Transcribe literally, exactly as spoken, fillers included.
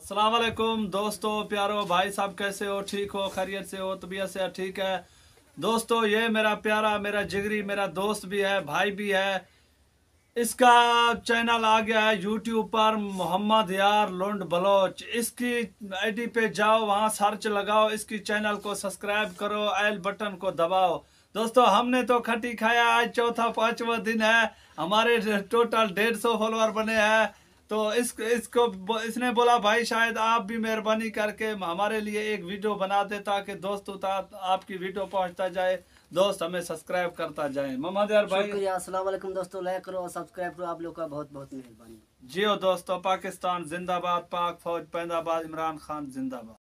अस्सलाम वालेकुम दोस्तों, प्यारो भाई साहब, कैसे हो? ठीक हो? खैरियत से हो? तबीयत से ठीक है? दोस्तों, ये मेरा प्यारा, मेरा जिगरी, मेरा दोस्त भी है, भाई भी है। इसका चैनल आ गया है यूट्यूब पर, मोहम्मद यार लुंड बलोच। इसकी आईडी पे जाओ, वहां सर्च लगाओ, इसकी चैनल को सब्सक्राइब करो, एल बटन को दबाओ। दोस्तों, हमने तो खटी खाया, आज चौथा पांचवा दिन है, हमारे टोटल डेढ़ सौ फॉलोअर बने हैं। तो इस इसको इसने बोला भाई शायद आप भी मेहरबानी करके हमारे लिए एक वीडियो बना दे ताकि दोस्तों तक आपकी वीडियो पहुंचता जाए, दोस्त हमें सब्सक्राइब करता जाए। मोहम्मद यार भाई, शुक्रिया। अस्सलाम वालेकुम दोस्तों, लाइक करो और सब्सक्राइब करो, आप लोग का बहुत बहुत मेहरबानी। जियो दोस्तों, पाकिस्तान जिंदाबाद, पाक फौज पैंदाबाद, इमरान खान जिंदाबाद।